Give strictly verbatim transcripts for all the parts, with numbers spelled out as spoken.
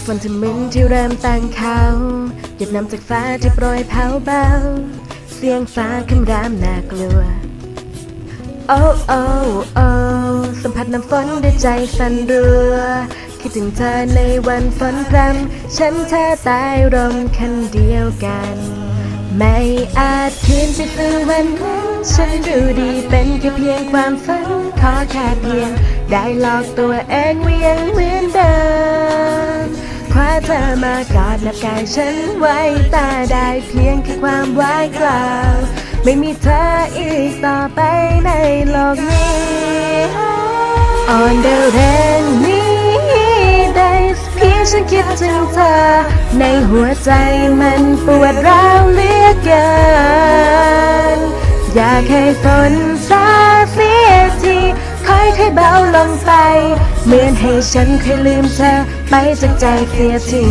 ฝนที่มึนที่เริ่มตั้งเขาหยดน้ำจากฟ้าที่โปรยเผาเบาเสียงฟ้าคำรามน่ากลัวโอ้โอ้โอ้สัมผัสน้ำฝนด้วยใจสั่นรัวคิดถึงเธอในวันฝนพรำฉันเธอใต้ร่มคันเดียวกันไม่อาจคืนไปสู่วันนั้นฉันดูดีเป็นแค่เพียงความฝันขอแค่เพียงได้หลอกตัวเองว่ายังเหมือนเดิมคว้าเธอมากอดนับกายฉันไว้ตาได้เพียงแค่ความว่ายกล่าวไม่มีเธออีกต่อไปในโลกนี้อ่อนเดวแรงนี้ได้เพียงฉันคิดถึงเธอในหัวใจมันปวดร้าวเหลือเกินอยากให้ฝนซาเสียทีค่อยๆเบาลงไปเหมือนให้ฉันเคยลืมเธอไปจากใจเสียที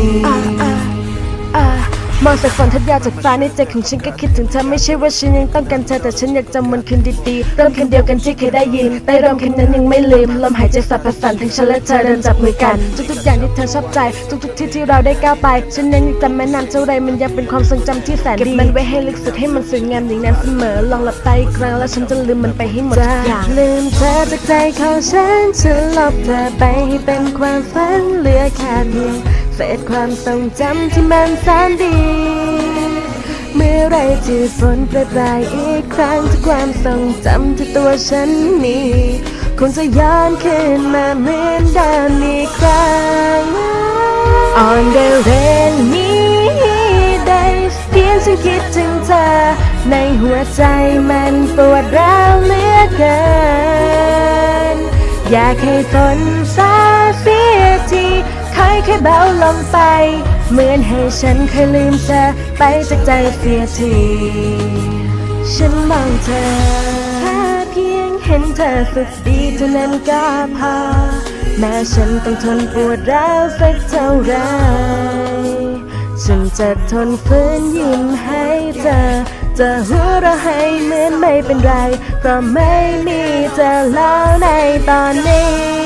มองสายฝนทัดยาจากฟ้าในใจของฉันก็คิดถึงเธอไม่ใช่ว่าฉันยังต้องการเธอแต่ฉันอยากจำวันคืนดีๆเริ่มคืนเดียวกันที่เคยได้ยินใต้ร่มคืนนั้นยังไม่ลืมลมหายใจสับประสานทั้งฉันและเธอเดินจับมือกันทุกๆอย่างที่เธอชอบใจทุกๆที่ที่เราได้ก้าวไปฉันยังจำแม่นานเท่าไรมันยังเป็นความทรงจำที่แสนดีเก็บมันไว้ให้ลึกสุดให้มันสวยงามอย่างนั้นเสมอลองหลับตาอีกครั้งแล้วฉันจะลืมมันไปให้หมดทุกอย่างลืมเธอจากใจของฉันฉันลบเธอไปให้เป็นความฝันเหลือแค่เพียงเศษความทรงจำที่มันแสนดีเมื่อไรที่ฝนปรายอีกครั้งที่ความทรงจำที่ตัวฉันมีคงจะย้อนขึ้นมาเหมือนเดิมอีกครั้ง On the rain นี้ได้เพียงฉันคิดถึงเธอในหัวใจมันปวดร้าวเหลือเกินอยากให้ฝนซาเสียทีค่อยๆเบาลงไปเหมือนให้ฉันเคยลืมเธอไปจากใจเสียทีฉันมองเธอแค่เพียงเห็นเธอสุขดีเท่านั้นก็พอแม้ฉันต้องทนปวดร้าวสักเท่าไรฉันจะทนฝืนยิ้มให้เธอจะหัวเราะให้เหมือนไม่เป็นไรเพราะไม่มีเธอแล้วในตอนนี้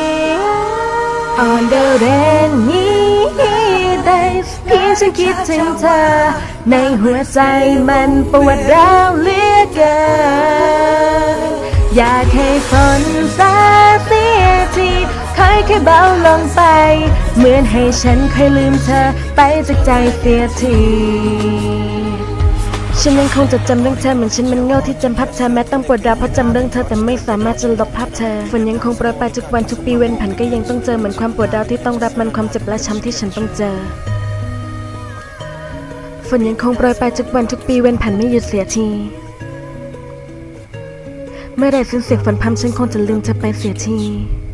On the rain นี้ได้เพียงฉันคิดถึงเธอในหัวใจมันปวดร้าวเหลือเกินอยากให้ฝนซาเสียทีค่อยๆเบาลงไปเหมือนให้ฉันเคยลืมเธอไปจากใจเสียทีฉันยังคงจดจำเรื่องเธอเหมือนฉันมันเงาที่จำภาพเธอแม้ต้องปวดร้าวเพราะจำเรื่องเธอแต่ไม่สามารถจะลบภาพเธอฝนยังคงโปรยไปทุกวันทุกปีเว้นผ่านก็ยังต้องเจอเหมือนความปวดร้าวที่ต้องรับมันความเจ็บและช้ำที่ฉันต้องเจอฝนยังคงโปรยไปทุกวันทุกปีเว้นผ่านไม่หยุดเสียทีเมื่อใดสิ้นเสียงฝนพรำฉันคงจะลืมเธอไปเสียที